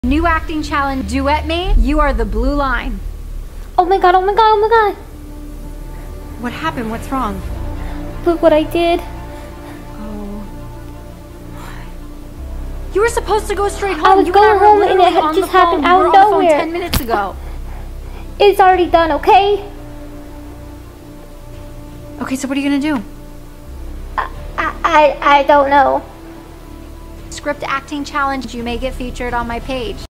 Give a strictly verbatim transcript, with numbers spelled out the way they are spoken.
New acting challenge, duet me. You are the blue line. Oh my god, oh my god, oh my god. What happened? What's wrong? Look what I did. Oh. You were supposed to go straight home. I was you going and I home were and literally it on just the happened phone. out We of were on the phone nowhere. ten minutes ago. It's already done, okay? Okay, so what are you gonna do? I, I, I, I don't know. Script acting challenge. You may get featured on my page.